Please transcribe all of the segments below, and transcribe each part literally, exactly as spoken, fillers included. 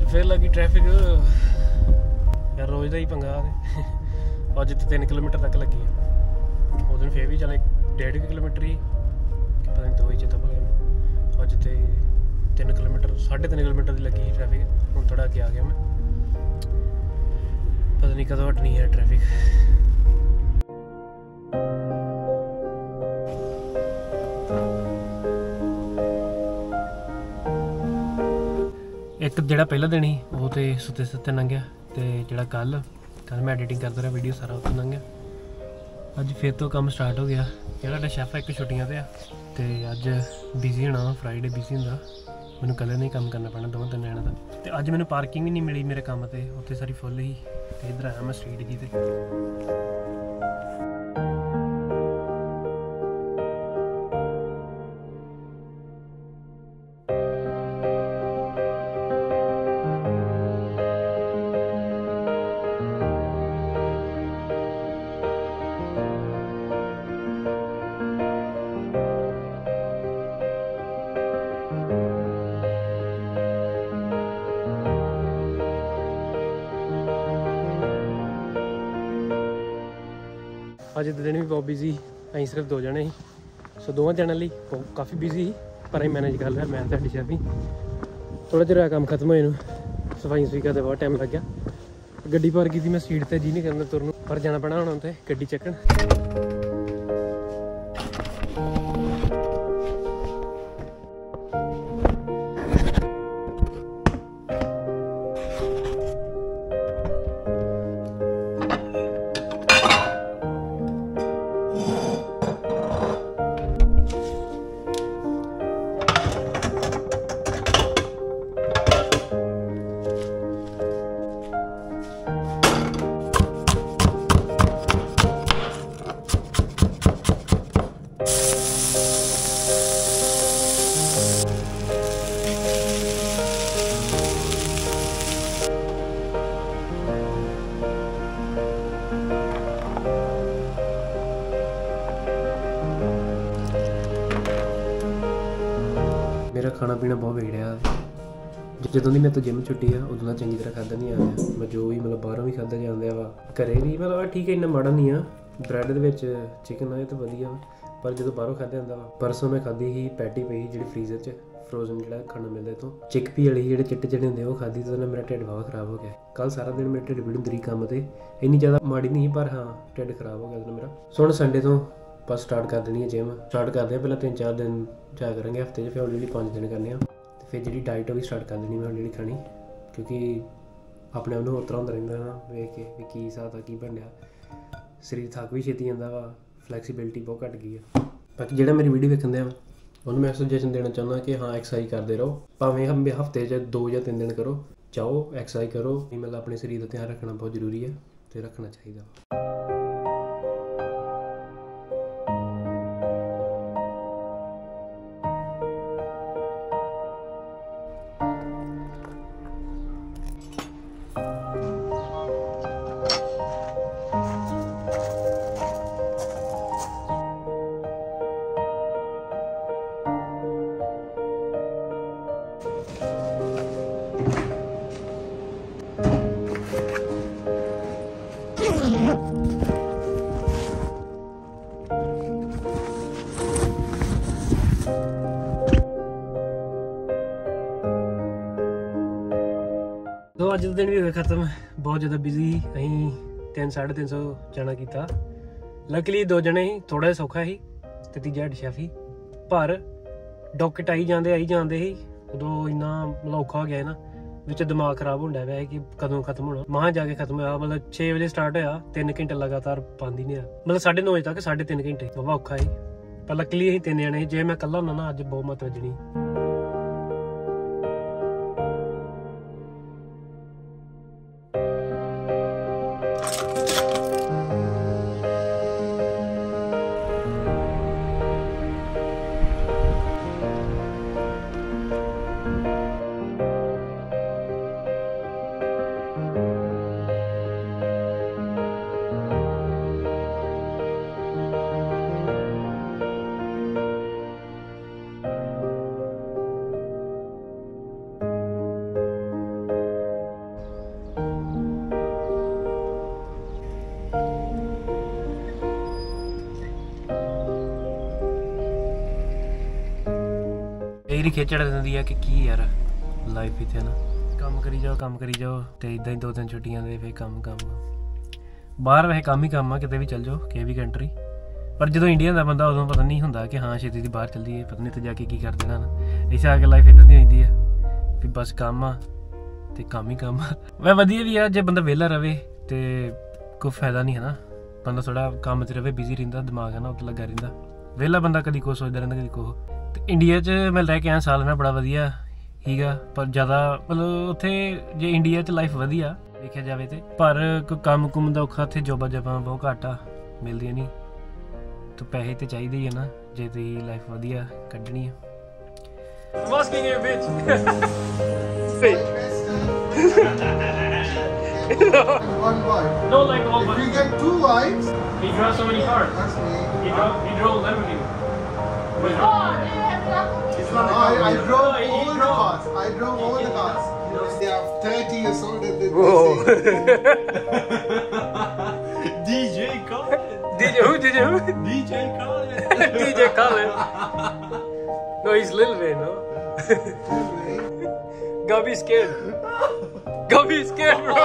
फिर लगी ट्रैफिक यार, रोज़ का ही पंगा। अज तो तीन किलोमीटर तक लगी है, उस दिन फिर भी चल डेढ़ किलोमीटर ही पता नहीं, दो ही चेता भुल। अज तो तीन किलोमीटर साढ़े तीन किलोमीटर की लगी ट्रैफिक। हूँ थोड़ा अगे आ गया मैं, पता नहीं कदों हटनी है ट्रैफिक। एक जो पहला दिन ही वो तो सुते सुते लंघिया, तो जो कल कल मैं एडिटिंग करता रहा वीडियो सारा उत्तर लंघिया। अज फिर तो काम स्टार्ट हो गया। जो शैफ एक छुट्टियां पे आ, तो अज बिजी होना, फ्राईडे बिजी होंगे, मैंने कल नहीं काम करना पैना दोवें तीन जणों का। तो अज मैंने पार्किंग भी नहीं मिली मेरे काम से, उत्थे सारी फुल ही। तो इधर आया मैं स्ट्रीट जी ते अज दिन भी बहुत बिजी। अं सिर्फ दो जने ही, सो दोवें जन लिए काफ़ी बिजी ही, पर अं मैनेज कर लिया। मैं साडी शैफी थोड़ा चिर काम खत्म होए, सफाई सफाई करते बहुत टाइम लग गया। गड्डी पार की थी मैं सीट पर, जी नहीं करना तुरन, पर जाना पैना होना उत्थे गड्डी चक्कन। मेरा खाना पीना बहुत बिगड़िया। ਜਦੋਂ ਦੀ मैं तो जिम छुट्टी है उदों का चंगी तरह खादा नहीं आ रहा। मैं जो भी मतलब बाहरों भी खादा जाता वा, घरे भी मतलब ठीक है, इन्ना माड़ा नहीं आ। ब्रैड दे विच चिकन आए तो वधिया, पर जो बाहरों खादा जाता वा। परसों मैं खाधी ही पैटी पई जी फ्रीजर च, फ्रोजन जो खाना मिलता इतों चिकपी वाली जो चिट्टे चिट्टे होंगे, वो खाधी तो मेरा ढिड बहुत खराब हो गया। कल सारा दिन मेरे ढिड पीड़ होंदी रही काम से, इन्नी ज़्यादा माड़ी नहीं, पर हाँ ढिड खराब हो गया मेरा। सो हुण संडे तो बस स्टार्ट कर देनी है जिम। स्टार्ट करते हैं पहले तीन चार दिन जाया करेंगे हफ्ते, फिर हौली हौली पाँच दिन करने। तो फिर जी डाइट भी स्टार्ट कर देनी मैं हौली हौली खानी, क्योंकि अपने आप में होर तरह होंदा रहिंदा ना, वेख के भी की हिसाब था की बन रहा। शरीर थक भी छेती जाता वा, फ्लैक्सीबिलिटी बहुत घट गई है। बाकी जो मेरी वीडियो वेखन दे उन्होंने मैं सुजैशन देना चाहना कि हाँ एक्सरसाइज करते रहो, भावें हम हफ्ते च दो या तीन दिन करो, जाओ एक्सरसाइज करो। मतलब अपने शरीर का ध्यान रखना बहुत जरूरी है, तो रखना चाहिए। तो अज दिन भी हो गया खत्म, बहुत ज़्यादा बिजी। अं तीन साढ़े तीन सौ जाना किया। लकली दो जने ही, थोड़ा सौखा ही, तो तीजा हेड शैफ ही। पर डॉकेट आई जाते आई जाते ही उदों इन्ना मतलब औखा हो गया ना, बिच दिमाग खराब होंदा है कि कदों खत्म होना। महा जाके खत्म होया, मतलब छे बजे स्टार्ट होया, तीन घंटे लगातार बंद ही नहीं आया। मतलब साढ़े नौ बजे तक साढ़े तीन घंटे बाबा औखा ही। पर लकली अं तीन जने, जे मैं कल्ला होना ना अज बहुत मत वजनी। ਦੀ ਖਿੱਚ ਚੜ ਦਿੰਦੀ ਆ ਕਿ ਕੀ ਯਾਰ ਲਾਈਫ ਇੱਥੇ ਨਾ ਕੰਮ ਕਰੀ ਜਾਓ ਕੰਮ ਕਰੀ ਜਾਓ ਤੇ ਇਦਾਂ ਹੀ ਦੋ ਤਿੰਨ ਛੁੱਟੀਆਂ ਦੇ ਫਿਰ ਕੰਮ ਕੰਮ ਬਾਹਰ ਵੈਸੇ ਕੰਮ ਹੀ ਕੰਮ ਆ ਕਿਤੇ ਵੀ ਚੱਲ ਜਾਓ ਕਿਸੇ ਵੀ ਕੰਟਰੀ ਪਰ ਜਦੋਂ ਇੰਡੀਆ ਦਾ ਬੰਦਾ ਉਦੋਂ ਪਤਾ ਨਹੀਂ ਹੁੰਦਾ ਕਿ ਹਾਂ ਛੇਤੀ ਦੀ ਬਾਹਰ ਚੱਲ ਜਾਈਏ ਪਤਾ ਨਹੀਂ ਇੱਥੇ ਜਾ ਕੇ ਕੀ ਕਰ ਦੇਣਾ ਨਾ ਇੱਥੇ ਆ ਕੇ ਲਾਈਫ ਇੱਦਾਂ ਦੀ ਹੋ ਜਾਂਦੀ ਆ ਵੀ ਬਸ ਕੰਮ ਆ ਤੇ ਕੰਮ ਹੀ ਕੰਮ ਆ ਵੈ ਵਧੀਆ ਵੀ ਆ ਜੇ ਬੰਦਾ ਵਿਹਲਾ ਰਵੇ ਤੇ ਕੋਈ ਫਾਇਦਾ ਨਹੀਂ ਹੈ ਨਾ ਬੰਦਾ ਥੋੜਾ ਕੰਮ 'ਚ ਰਵੇ ਬਿਜ਼ੀ ਰਹਿੰਦਾ ਦਿਮਾਗ ਹੈ ਨਾ ਉੱਤੇ ਲੱਗਾ ਰਹਿੰਦਾ ਵਿਹਲਾ ਬੰਦਾ ਕਦੀ ਕੁਛ ਸੋਚਦਾ ਰਹਿੰਦਾ ਕਦੀ ਕੁਛ ਤੇ ਇੰਡੀਆ 'ਚ ਮੈਂ ਰਹਿ ਕੇ ਆਇਆ ਸਾਲ ਮੈਂ ਬੜਾ ਵਧੀਆ ਸੀਗਾ ਪਰ ਜ਼ਿਆਦਾ ਮਤਲਬ ਉੱਥੇ ਜੇ ਇੰਡੀਆ 'ਚ ਲਾਈਫ ਵਧੀਆ ਦੇਖਿਆ ਜਾਵੇ ਤੇ ਪਰ ਕੋਈ ਕੰਮ ਕੁੰਮ ਦਾ ਔਖਾ ਉੱਥੇ ਜੋਬਾਂ ਜਾਬਾਂ ਬਹੁਤ ਘੱਟ ਆ ਮਿਲਦੀਆਂ ਨਹੀਂ ਤੇ ਪੈਸੇ ਤੇ ਚਾਹੀਦੇ ਹੀ ਆ ਨਾ ਜੇ ਤੁਸੀਂ ਲਾਈਫ ਵਧੀਆ ਕੱਢਣੀ ਆ ਮਾਸਕਿੰਗ ਇਹ ਬਿਚ One wife. No, like all If you get two wives, he draws so many cards. that's me. He drove, he drove Lamborghini. Wait, It's not I, I drove all the cars. I drove all the cars. They are thirty years old and they Whoa. D J Khaled. D J who? D J who? D J Khaled. D J Khaled. No, he's Lil Wayne, no? Gotta be scared. Gotta be scared, bro.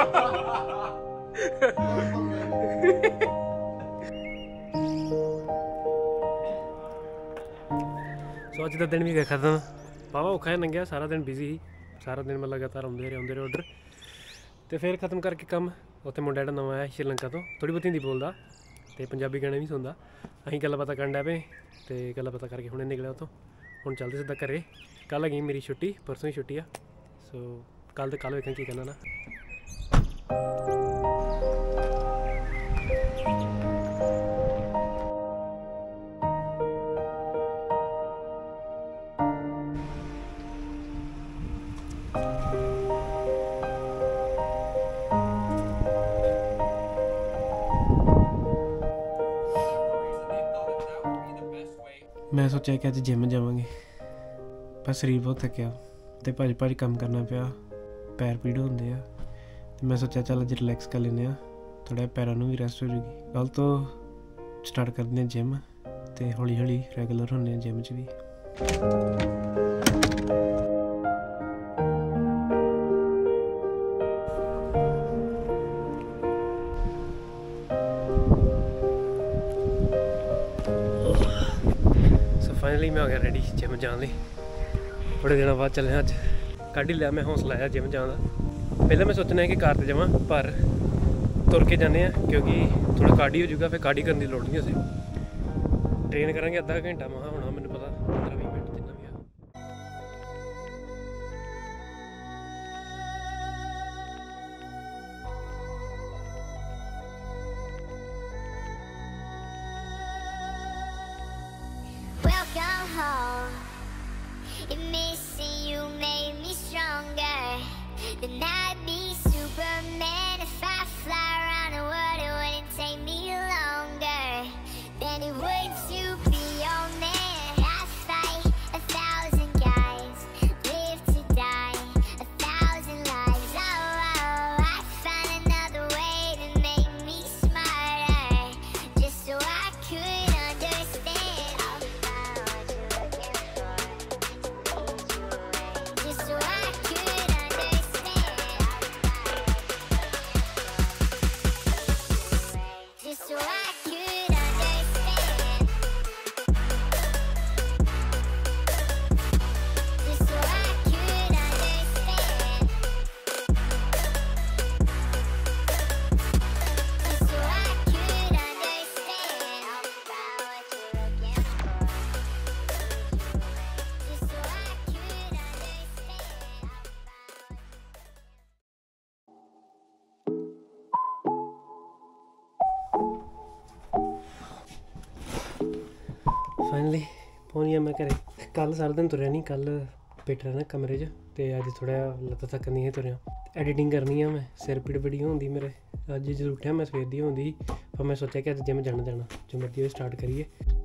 ਸੋ ਅੱਜ ਦਾ ਦਿਨ ਵੀ ਗਿਆ ਖਤਮ ਵਾਹਵਾ ਔਖਾ ਲੰਘਿਆ ਸਾਰਾ ਦਿਨ busy ਸੀ ਸਾਰਾ ਦਿਨ ਮੈਂ ਲਗਾਤਾਰ ਆਉਂਦੇ ਰਹੇ ਆਉਂਦੇ ਰਹੇ ਆਰਡਰ ਅਤੇ ਫਿਰ ਖਤਮ ਕਰਕੇ ਕੰਮ ਉੱਥੇ ਮੁੰਡਾ ਜਿਹੜਾ ਨਵਾਂ ਆਇਆ ਸ਼੍ਰੀਲੰਕਾ ਤੋਂ ਥੋੜ੍ਹੀ ਬਹੁਤੀ ਹਿੰਦੀ ਬੋਲਦਾ ਅਤੇ ਪੰਜਾਬੀ ਗਾਣੇ ਵੀ ਸੁਣਦਾ ਅਸੀਂ ਗੱਲਾਂ ਬਾਤਾਂ ਕਰਨ ਡੈ ਪਏ ਅਤੇ ਗੱਲਾਂ ਬਾਤਾਂ ਕਰਕੇ ਹੁਣੇ ਨਿਕਲਿਆ ਉੱਥੋਂ ਹੁਣ ਚੱਲਦੇ ਸਿੱਧਾ ਘਰੇ ਕੱਲ੍ਹ ਹੈਗੀ ਮੇਰੀ ਛੁੱਟੀ ਪਰਸੋਂ ਹੀ ਛੁੱਟੀ ਆ ਸੋ ਕੱਲ੍ਹ ਤੇ ਕੱਲ੍ਹ ਵੇਖਾਂ ਕੀ ਕਰਨਾ ਨਾ ਮੈਂ ਸੋਚਿਆ ਕਿ ਅੱਜ ਜਿਮ ਜਾਵਾਂਗੇ ਪਰ ਸਰੀਰ ਬਹੁਤ ਥੱਕਿਆ ਅਤੇ ਭੱਜ ਭੱਜ ਕੰਮ ਕਰਨਾ ਪਿਆ ਪੈਰ ਪੀੜ ਹੁੰਦੇ ਆ ਅਤੇ ਮੈਂ ਸੋਚਿਆ ਚੱਲ ਅੱਜ ਰਿਲੈਕਸ ਕਰ ਲੈਂਦੇ ਹਾਂ ਥੋੜ੍ਹਾ ਪੈਰਾਂ ਨੂੰ ਵੀ ਰੈਸਟ ਹੋ ਜੂਗੀ ਕੱਲ੍ਹ ਤੋਂ ਸਟਾਰਟ ਕਰਦੇ ਹਾਂ ਜਿਮ ਅਤੇ ਹੌਲੀ ਹੌਲੀ ਰੈਗੂਲਰ ਹੁੰਦੇ ਹਾਂ ਜਿਮ 'ਚ ਵੀ फाइनली मैं हो गया रेडी जिम जाने बड़े दिनों बाद चले अज कढ़ ही लिया मैं हौसला आया जिम जाने का पहले मैं सोचना है कि कार से जावां पर तुर के जाने क्योंकि थोड़ा कार्डियो हो जाऊगा फिर कार्डियो करने की लोड़ नहीं असें ट्रेन करांगे अद्धा घंटा महा होना मैंने पता पंद्रह बीस मिनट जिन्ना भी आ If missing you made me stronger, then I'd be Superman. If I fly around the world, it wouldn't take me longer than it would to be your man. I fight a thousand guys, live to die a thousand lives. Oh, oh, I find another way to make me smarter, just so I could understand. Finally पहुँच गया मैं घरे कल सारा दिन तुरया नहीं कल बैठा रहना कमरे च ते अज थोड़ा लत्तां थक्कन दियां तुरया एडिटिंग करनी है मैं सिर पीड़ बड़ी होंदी मेरे अज जो उठा मैं सवेर दी होंदी पर मैं सोचा कि अज जिम जाना जाना जो मर्जी स्टार्ट करिए